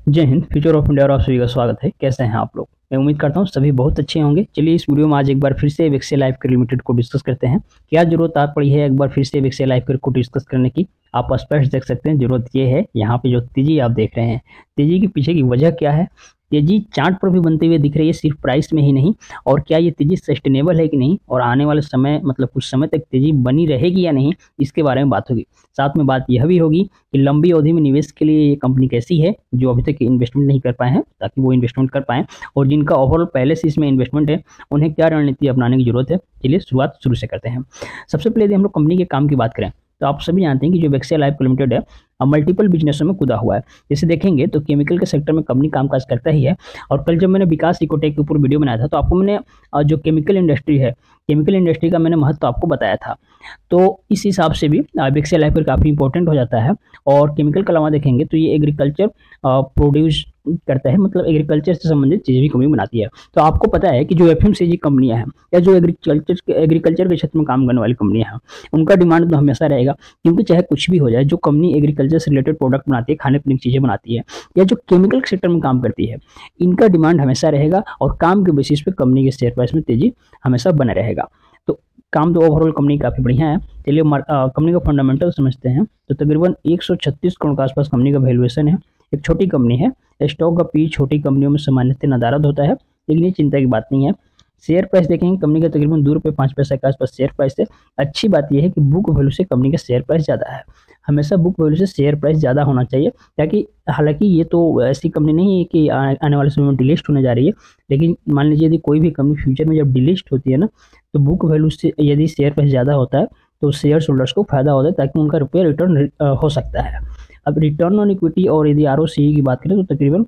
जय Hind. Future of India और आप सभी का स्वागत है। कैसे हैं आप लोग? मैं उम्मीद करता हूँ सभी बहुत अच्छे होंगे। चलिए इस वीडियो में आज एक बार फिर से वेक्सिया लाइफ केयर लिमिटेड को डिस्कस करते हैं। क्या जरूरत आ पड़ी है एक बार फिर से वेक्सिया लाइफ केयर को डिस्कस करने की? आप स्पष्ट देख सकते हैं जरूरत ये है। यहाँ पे जो तेजी आप देख रहे हैं, तेजी के पीछे की वजह क्या है? तेजी चार्ट पर भी बनते हुए दिख रही है, सिर्फ प्राइस में ही नहीं। और क्या ये तेजी सस्टेनेबल है कि नहीं, और आने वाले समय मतलब कुछ समय तक तेजी बनी रहेगी या नहीं, इसके बारे में बात होगी। साथ में बात यह भी होगी कि लंबी अवधि में निवेश के लिए ये कंपनी कैसी है, जो अभी तक इन्वेस्टमेंट नहीं कर पाए हैं ताकि वो इन्वेस्टमेंट कर पाएँ, और जिनका ओवरऑल पहले से इसमें इन्वेस्टमेंट है उन्हें क्या रणनीति अपनाने की जरूरत है। चलिए शुरुआत शुरू से करते हैं। सबसे पहले यदि हम लोग कंपनी के काम की बात करें तो आप सभी जानते हैं कि जो वेक्सिया लाइफ लिमिटेड है मल्टीपल बिजनेसों में कूदा हुआ है। जैसे देखेंगे तो केमिकल के सेक्टर में कंपनी कामकाज करता ही है। और कल जब मैंने विकास इकोटेक के ऊपर वीडियो बनाया था तो आपको मैंने जो केमिकल इंडस्ट्री है, केमिकल इंडस्ट्री का मैंने महत्व आपको बताया था। तो इस हिसाब से भी वेक्सिया लाइफ काफ़ी इंपॉर्टेंट हो जाता है। और केमिकल के अलावा देखेंगे तो ये एग्रीकल्चर प्रोड्यूस करता है, मतलब एग्रीकल्चर से संबंधित चीज़ें भी कंपनी बनाती है। तो आपको पता है कि जो एफएमसीजी कंपनियां हैं या जो एग्रीकल्चर के क्षेत्र में काम करने वाली कंपनियां हैं, उनका डिमांड तो हमेशा रहेगा। क्योंकि चाहे कुछ भी हो जाए, जो कंपनी एग्रीकल्चर से रिलेटेड प्रोडक्ट बनाती है, खाने पीने की चीज़ें बनाती है, या जो केमिकल के सेक्टर में काम करती है, इनका डिमांड हमेशा रहेगा। और काम के बेसिस पे कंपनी के शेयर प्राइस में तेजी हमेशा बना रहेगा। तो काम तो ओवरऑल कंपनी काफ़ी बढ़िया है। चलिए कंपनी का फंडामेंटल समझते हैं। तो तकरीबन 136 करोड़ के आसपास कंपनी का वैल्यूएशन है। एक छोटी कंपनी है। स्टॉक का पी छोटी कंपनियों में सामान्यतः नदारद होता है, लेकिन ये चिंता की बात नहीं है। शेयर प्राइस देखेंगे कंपनी का तकरीबन ₹2.05 के आसपास शेयर प्राइस है। अच्छी बात यह है कि बुक वैल्यू से कंपनी का शेयर प्राइस ज़्यादा है। हमेशा बुक वैल्यू से शेयर प्राइस ज़्यादा होना चाहिए, ताकि हालांकि ये तो ऐसी कंपनी नहीं है कि आने वाले समय में डिलिस्ट होने जा रही है, लेकिन मान लीजिए यदि कोई भी कंपनी फ्यूचर में जब डिलिस्ट होती है ना, तो बुक वैल्यू से यदि शेयर प्राइस ज़्यादा होता है तो शेयर होल्डर्स को फायदा होता है, ताकि उनका रुपया रिटर्न हो सकता है। अब रिटर्न ऑन इक्विटी और यदि आरओसीई की बात करें तो तकरीबन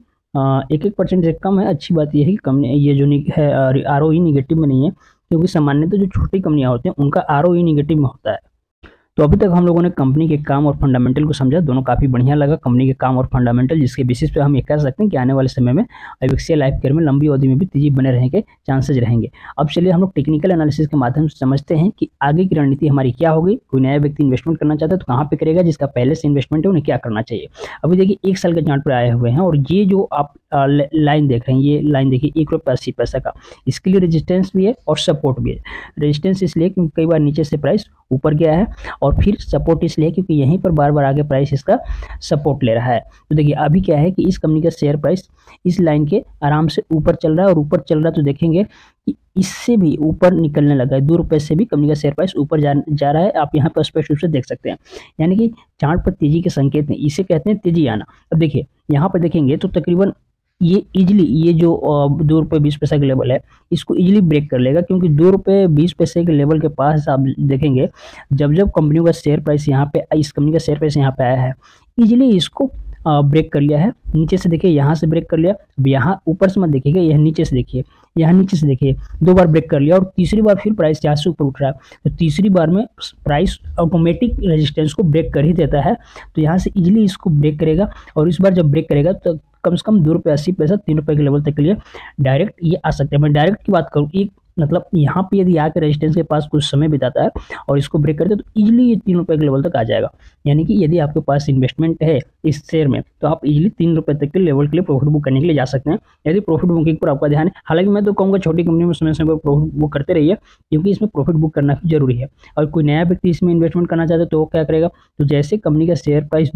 1% से कम है। अच्छी बात यह है कि कंपनी ये जो है आरओई निगेटिव में नहीं है, क्योंकि सामान्यतः जो छोटी कंपनियां होती हैं उनका आरओई निगेटिव में होता है। तो अभी तक हम लोगों ने कंपनी के काम और फंडामेंटल को समझा, दोनों काफ़ी बढ़िया लगा। कंपनी के काम और फंडामेंटल, जिसके बेसिस पे हम ये कह सकते हैं कि आने वाले समय में वेक्सिया लाइफ केयर में लंबी अवधि में भी तेजी बने रहने के चांसेज रहेंगे। अब चलिए हम लोग टेक्निकल एनालिसिस के माध्यम से समझते हैं कि आगे की रणनीति हमारी क्या होगी। कोई नया व्यक्ति इन्वेस्टमेंट करना चाहता है तो कहाँ पे करेगा, जिसका पहले से इन्वेस्टमेंट है उन्हें क्या करना चाहिए। अभी देखिए 1 साल के चार्ट पर आए हुए हैं, और ये जो आप लाइन देख रहे हैं, ये लाइन देखिए ₹1.80 का। इसके लिए रेजिस्टेंस भी है और सपोर्ट भी है। रेजिस्टेंस इसलिए क्योंकि कई बार नीचे से प्राइस ऊपर गया है, और फिर सपोर्ट इसलिए क्योंकि यहीं पर बार बार आगे प्राइस इसका सपोर्ट ले रहा है। तो देखिए अभी क्या है कि इस कंपनी का शेयर प्राइस इस लाइन के आराम से ऊपर चल रहा है, और ऊपर चल रहा है तो देखेंगे कि इससे भी ऊपर निकलने लगा है। ₹2 से भी कंपनी का शेयर प्राइस ऊपर जा रहा है। आप यहाँ पर स्पष्ट रूप से देख सकते हैं, यानी कि चार्ट पर तेजी के संकेत नहीं, इसे कहते हैं तेजी आना। अब देखिए यहाँ पर देखेंगे तो तकरीबन ये इजिली ये जो ₹2.20 का लेवल है, इसको इजिली ब्रेक कर लेगा, क्योंकि ₹2.20 के लेवल के पास आप देखेंगे जब जब कंपनियों का शेयर प्राइस यहाँ पे, इस कंपनी का शेयर प्राइस यहाँ पे आया है, इजिली इसको ब्रेक कर लिया है। नीचे से देखिए यहाँ से ब्रेक कर लिया। अब यहाँ ऊपर से मत देखिएगा, यह नीचे से देखिए, यहाँ नीचे से देखिए, 2 बार ब्रेक कर लिया, और तीसरी बार फिर प्राइस यहाँ से ऊपर उठ रहा है। तो तीसरी बार में प्राइस ऑटोमेटिक रेजिस्टेंस को ब्रेक कर ही देता है। तो यहाँ से इजिली इसको ब्रेक करेगा, और इस बार जब ब्रेक करेगा तो कम से कम ₹2.80 ₹3 के लेवल तक के लिए डायरेक्ट ये आ सकते हैं। मैं डायरेक्ट की बात करूँ, एक मतलब यहाँ पे यदि आकर रेजिस्टेंस के पास कुछ समय बिताता है और इसको ब्रेक करते हैं तो इजीली ये ₹3 के लेवल तक आ जाएगा। यानी कि यदि आपके पास इन्वेस्टमेंट है इस शेयर में तो आप इजीली ₹3 तक के लेवल के लिए प्रॉफिट बुक करने के लिए जा सकते हैं, यदि प्रॉफिट बुकिंग पर आपका ध्यान है। हालांकि मैं तो कहूँगा छोटी कंपनी में समय समय पर प्रॉफिट बुक करते रहिए, क्योंकि इसमें प्रॉफिट बुक करना भी जरूरी है। और कोई नया व्यक्ति इसमें इन्वेस्टमेंट करना चाहता है तो वो क्या करेगा, तो जैसे कंपनी का शेयर प्राइस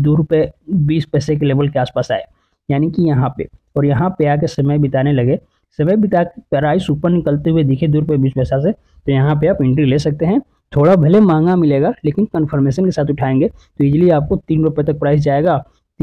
₹2.20 के लेवल के आसपास आए, यानी कि यहाँ पे, और यहाँ पे आके समय बिताने लगे, समय बिता प्राइस ऊपर निकलते हुए दिखे ₹2.20 से, तो यहाँ पे आप एंट्री ले सकते हैं। थोड़ा भले महंगा मिलेगा, लेकिन कंफर्मेशन के साथ उठाएंगे तो इजीली आपको ₹3 तक प्राइस जाएगा,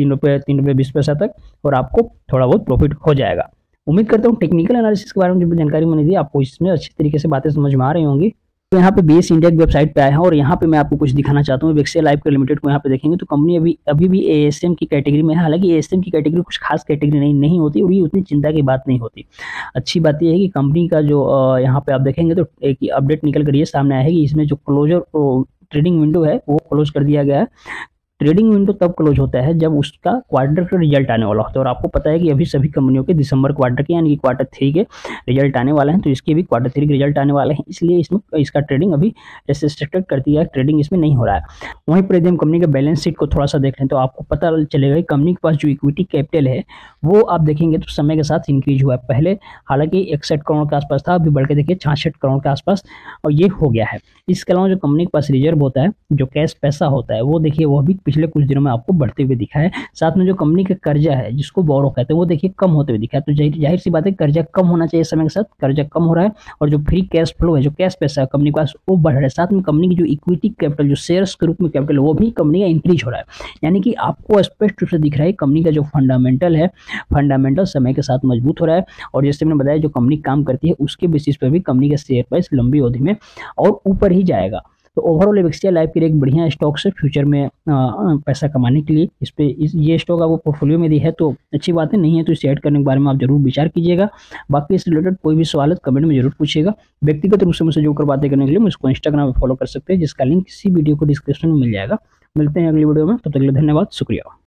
₹3.20 तक, और आपको थोड़ा बहुत प्रॉफिट हो जाएगा। उम्मीद करता हूँ टेक्निकल एनालिसिस के बारे में जो जानकारी मैंने दी आपको इसमें अच्छी तरीके से बातें समझ में आ रही होंगी। तो यहाँ पे बेस इंडिया की वेबसाइट पे आए हैं, और यहाँ पे मैं आपको कुछ दिखाना चाहता हूँ। वेक्सिया लाइफ केयर लिमिटेड को यहाँ पे देखेंगे तो कंपनी अभी भी एएसएम की कैटेगरी में है। हालांकि एएसएम की कैटेगरी कुछ खास कैटेगरी नहीं होती, और ये उतनी चिंता की बात नहीं होती। अच्छी बात यह है कि कंपनी का जो यहाँ पे आप देखेंगे तो एक अपडेट निकल कर ये सामने आया है कि इसमें जो क्लोजर ट्रेडिंग विंडो है वो क्लोज कर दिया गया है। ट्रेडिंग विंडो तब क्लोज होता है जब उसका क्वार्टर का रिजल्ट आने वाला होता है, और आपको पता है कि अभी सभी कंपनियों के दिसंबर क्वार्टर के यानी कि क्वार्टर 3 के रिजल्ट आने वाले हैं, तो इसके भी क्वार्टर 3 के रिजल्ट आने वाले हैं, इसलिए इसमें इसका ट्रेडिंग अभी रेस्ट्रिक्टेड कर दिया है, ट्रेडिंग इसमें नहीं हो रहा है। वहीं पर यदि हम कंपनी के बैलेंस शीट को थोड़ा सा देख लें तो आपको पता चलेगा कि कंपनी के पास जो इक्विटी कैपिटल है वो आप देखेंगे तो समय के साथ इंक्रीज हुआ है। पहले हालांकि 61 करोड़ के आसपास था, अभी बढ़ के देखिए 66 करोड़ के आसपास और ये हो गया है। इसके अलावा जो कंपनी के पास रिजर्व होता है, जो कैश पैसा होता है, वो देखिए वो भी पिछले कुछ दिनों में आपको बढ़ते हुए दिखा है। साथ में जो कंपनी का कर्जा है जिसको बोरो कहते हैं वो देखिए कम होते हुए दिखा है। तो जाहिर सी बात है कर्जा कम होना चाहिए, समय के साथ कर्जा कम हो रहा है और जो फ्री कैश फ्लो है, जो कैश पैसा है कंपनी के पास वो बढ़ रहा है। साथ में कंपनी की जो इक्विटी कैपिटल, जो शेयर्स के रूप में कैपिटल, वो भी कंपनी का इंक्रीज हो रहा है। यानी कि आपको स्पष्ट रूप से दिख रहा है कंपनी का जो फंडामेंटल है, फंडामेंटल समय के साथ मजबूत हो रहा है। और जैसे मैंने बताया जो कंपनी काम करती है उसके बेसिस पर भी कंपनी का शेयर प्राइस लंबी अवधि में और ऊपर ही जाएगा। तो ओवरऑल एविक्सिया लाइफ के लिए एक बढ़िया स्टॉक से फ्यूचर में पैसा कमाने के लिए ये स्टॉक आपको पोर्टफोलियो में दी है तो अच्छी बात है, नहीं है तो इसे ऐड करने के बारे में आप जरूर विचार कीजिएगा। बाकी इससे रिलेटेड कोई भी सवाल है कमेंट में जरूर पूछिएगा। व्यक्तिगत रूप से मुझसे जुड़कर बातें करने के लिए मुझको इंस्टाग्राम पर फॉलो कर सकते हैं, जिसका लिंक इसी वीडियो को डिस्क्रिप्शन में मिल जाएगा। मिलते हैं अगली वीडियो में, तब तक के लिए धन्यवाद, शुक्रिया।